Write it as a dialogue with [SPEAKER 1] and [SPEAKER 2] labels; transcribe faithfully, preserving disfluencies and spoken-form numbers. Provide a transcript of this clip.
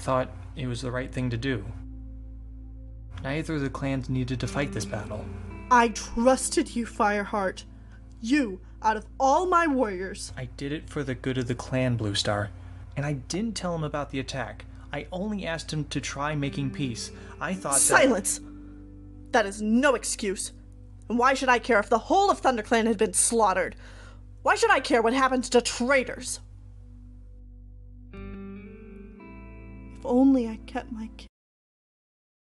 [SPEAKER 1] thought it was the right thing to do. Neither of the clans needed to fight this battle.
[SPEAKER 2] I trusted you, Fireheart. You, out of all my warriors.
[SPEAKER 1] I did it for the good of the clan, Blue Star. And I didn't tell him about the attack. I only asked him to try making peace. I thought that—
[SPEAKER 2] Silence! That is no excuse. And why should I care if the whole of ThunderClan had been slaughtered? Why should I care what happens to traitors? If only I kept my